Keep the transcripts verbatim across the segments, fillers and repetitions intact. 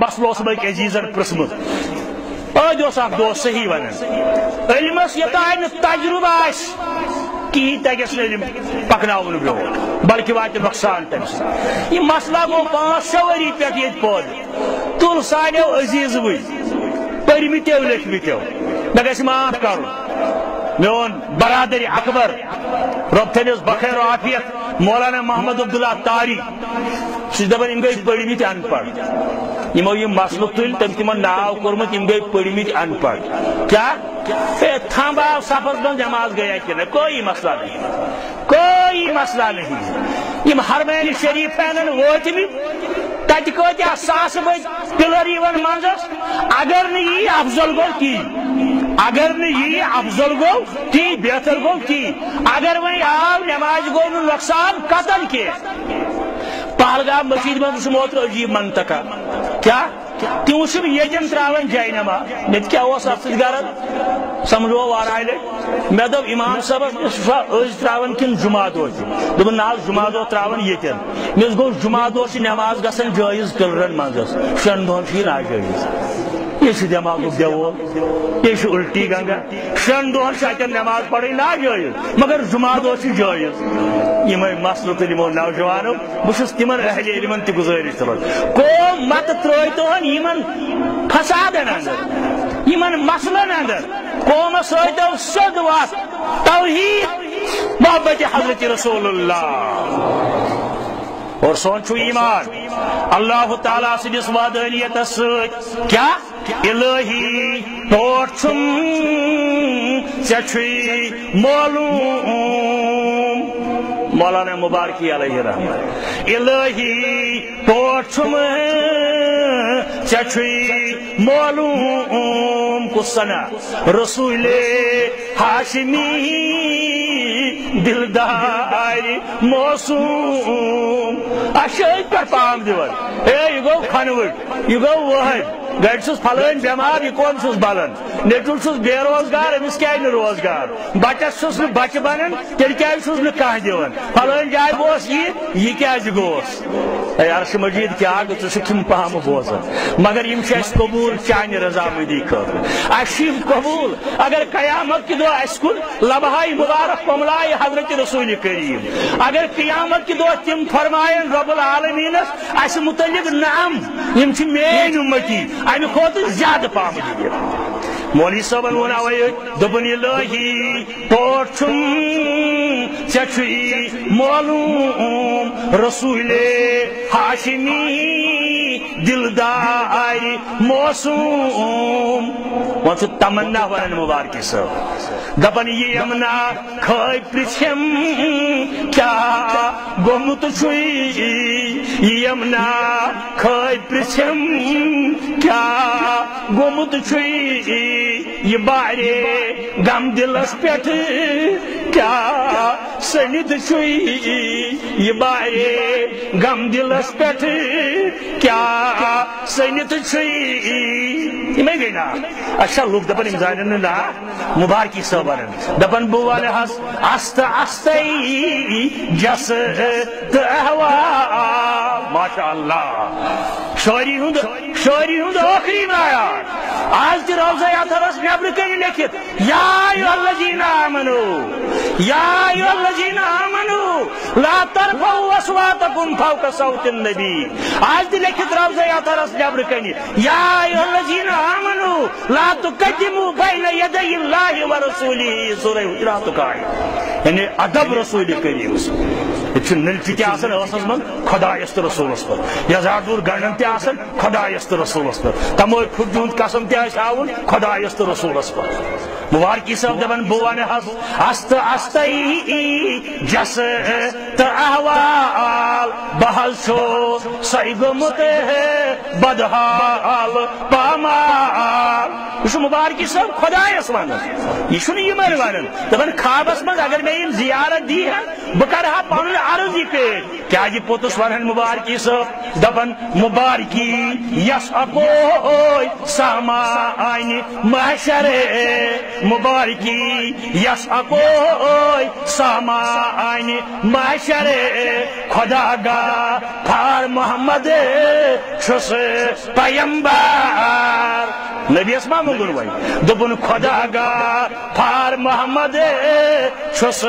مسلوس بک عزیزن پرسم ادوس اخ دوست صحیح ونان علمس یوتان تجربہ آس کہین تگس علم پکناون برو بلکہ وات نقصان تم یہ مسئلہ گو پانچ شو وری پہ یہ پود تل سانو عزیز وی پرمتو لکھمتو مے گھس معاف کر میون برادری اکبر رب تھنس بخیر و عافیت مولانا محمد عبداللہ تاری سہ دپان یم گئی پڑمت ان پڑھ یمو یہ مسئلہ تل تم تمن ناو کورمت یم گئی پڑمت ان پڑھ کیا تھمبا سفر من نماز گیا کہ نہ کوئی مسئلہ نہیں کوئی مسئلہ نہیں یم حرمین شریف ووتمت تت کتیا ساس بج پلر یون منزس اگر نہ یہ افضل گو کی اگر نہ یہ افضل گو تی بہتر گو کی اگر وہی آو نماز گو نقصان قتل کی پہلگام مسجد میں موتر عجیب منطقہ کیا تم یتن تراون جائے نماز مت کیا ات غرض سمجھو وارائے مے دب امام صاحب از تراون کن جمعہ دہ دن نا جمعہ دہ تراون یتن مس گو جمعہ دہ نماز گھن جائز کلرن مزس شن دہن یہ ناجائز یہ دماغ دیو یہ الٹی گنگا شن دہن اتن نماز پڑھیں ناجائز مگر جمعہ دہ جائز یم مسلہ تل یمو نوجوانو بس تمن اہل علم تہ گزارش کران قوم مت ترٲیتون یمن فسادن اندر یمن مسلن اندر قوم سۭتۍ سیوٚد وتھ توحید محبت حضرت رسول اللہ اور سون چھو ایمان اللہ تعالیٰ سندس وادانیت ست کیا الہی پوٹ چھم ژےٚ چھُے معلوم مولانا مبارکی علیہ رحمت الہی پوٹ چھم ژےٚ چھُے معلوم کُس سنا رسول ہاشمی دلدار موسوم اشائی پر پام دیور اے یہ گو کھنوٹ یہ گو وحد گھر چھس پھلائن بیمار یہ کون چھس بلن نیٹل چھس بے روزگار امس کیا روزگار بچس چھس نہ بچہ بنن تیل کیا چھس نہ کھاہ دیون پھلائن جائے گوس یہ یہ کیا گوس اے عرش مجید کیا گو ژٕ چھُکھ یِم پہم بوزان مگر یم چھِ اَسہِ قبول چانہِ رضامندی خٲطرٕ اَسہِ چھِ یِم قبول اگر قیامت کہ دۄہ اَسہِ کُن لمحہ مبارک کملائے حضرت رسول کریم اگر قیامت کہ دۄہ تم فرمائن رب العالمینس اَسہِ متعلق نعم یم چھِ میٲنۍ اُمتی امہ کھۄتہٕ زیادٕ پام دِتھ مولوی صٲبن ووٚن اوے دوٚپُن الہی پوٹ چھُم ژےٚ چھُے معلوم رسول ہاشمی دلدار موسوم وہ چھُ تمنا ونان مبارکی صٲب دپان یہ یمنا کھٲے پرژھم کیا گوٚمُت چھُے یہ یمنا کھٲے پرژھم کیا گوٚمُت چھُے یہ بارے غم دلس پٮ۪ٹھ کیا سنت چھُے یہ بارے غم دلس پٮ۪ٹھ کیا سنت چھُے یمے گئی نا اچھا لوگ دپان یم زانن نا مبارکی صٲب ونان دپان بہٕ ونہٕ حظ آستہ آستے جس تہٕ احوال ماشاء اللہ شاعری ہند شاعری ہند آخری نایات آج تہ روزہ اطہرس نبر کن لکھت یا ایھا الذین آمنوا یا ایھا الذین آمنوا لا ترفعوا اصواتکم فوق صوت النبی آج تہ لکھت روزہ اطہرس نبر کن یا ایھا الذین آمنوا لا تقدموا بین یدی اللہ ورسولہ سورہ حجرات کا یعنی ادب رسول کریم یہ نلچہ تہ آسان ٲسس من خدایس تو رسولس پر یا زاڈور گنڈن تہ آسان خدایس تو رسولس پر تمو پھٹ ہند قسم تہ آس آون خدایس تو رسولس پر مبارکی صاحب دپان بہٕ ونہٕ حظ آستہ آستے جس تہٕ احوال بہ حظ چھُسے گوٚمُت بدحال پامال یہ مبارکی صاحب خدایس ونان یہ یمن ونان دپان خوابس من اگر مے یم زیارت دی بہ کرہا پنن عرض یہ پیش کیا جی پوتس ونن مبارکی صاحب دپن مبارکی یس اکوئی سامان محشر مبارکی یس اکوئی سامان محشر خدا گا پھار محمد چھس پیمبر نبی اسما منگل وائی دبن خدا گا پھار محمد چھس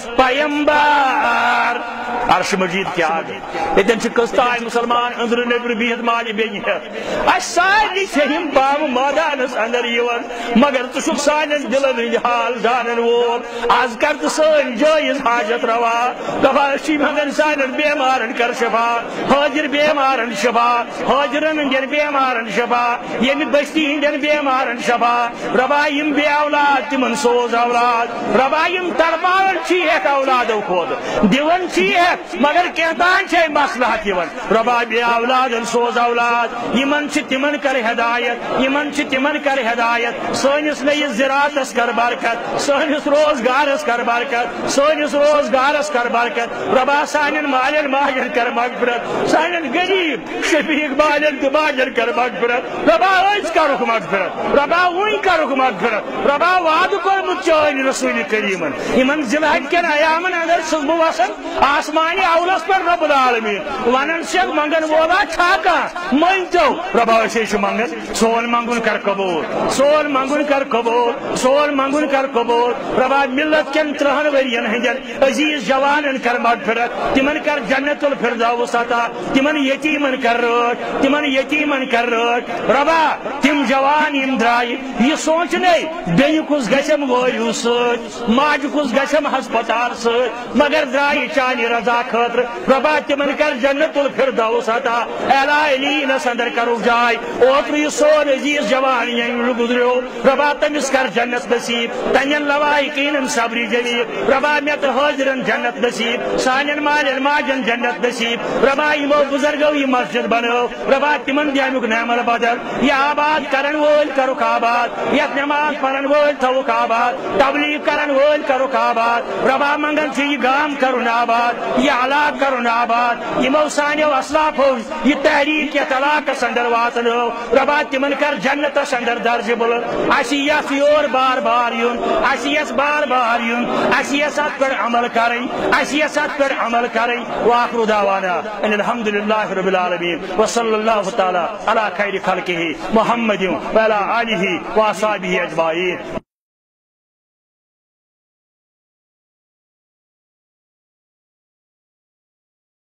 پیمبر عرش مجید کیا آگے اتن چھ قصتائی مسلمان اندر نبر بیت مالی بینی ہے اس ساری چھہم بام مادانس اندر یون مگر تشک سانن دلن ہی حال جانن وول آز کرت سن جائز حاجت روا دفع شیم ہندن سانن بیمارن کر شفا حاجر بیمارن شفا حاجرن ہندن بیمارن شفا یمی بستی ہندن بیمارن شفا ربائیم بے اولاد تمن سوز اولاد ربائیم ترباون چیئک اولادو خود دیون چیئک مگر کہتان چھے مصلحت یون ربا بے اولادن سوز اولاد یمن چھ تمن کر ہدایت یمن چھ تمن کر ہدایت سونس نئی زراعتس کر برکت سونس روزگارس کر برکت سونس روزگارس کر برکت ربا سانن مالن ماجن کر مغفرت سانن غریب شفیق بالن تباجن کر مغفرت ربا اس کرک مغفرت ربا وئی کرک مغفرت ربا وعد کر مچان رسول کریمن یمن ذلحج کن ایامن اندر صبح وسن آسمانی اولس پر رب العالمین ونن سے منگن وولا چھاکا منتو ربا شیش منگن سول منگن کر قبول سول منگن کر قبول سول منگن کر قبول ربا ملت کن ترہن ورین ہندن عزیز جوانن کر مغفرت تمن کر جنت الفردوس عطا تمن یتیمن کر روٹ تمن یتیمن کر روٹ ربا تم جوان یم درائی یہ سوچنے بین کس گشم ویو سوچ ماج کس گشم ہسپتال سوچ مگر درائی چانی رضا خطر ربا تمن کر جنت الفردوس عطا اعلی علین اندر کرو جائے اوتر یہ سون عزیز جوان یم گزریو ربا تمس کر جنت نصیب تنین لوائقین صبری جلیب ربا میت حاضرن جنت نصیب سانن مالن ماجن جنت نصیب ربا یمو بزرگو یہ مسجد بنو ربا تمن دیامک نعمل بدل یہ آباد کرن وول کرو آباد یہ نماز پڑھن وول تھوک آباد تبلیغ کرن وول کرو آباد ربا منگن چھ یہ گام کرن آباد یہ علاق کرن آباد یمو سانیو اسلاف ہو یہ تحریک یہ طلاق سندر واتن ہو ربا تمن کر جنت سندر درج بلند اسی یس یور بار بار یون اسی یس بار بار یون اسی یس ات پر عمل کریں اسی یس ات پر عمل کریں واخر دعوانا ان الحمد للہ رب العالمین وصلی اللہ تعالی علی خیر خلقہ محمد وعلی آلہ واصحابہ اجمعین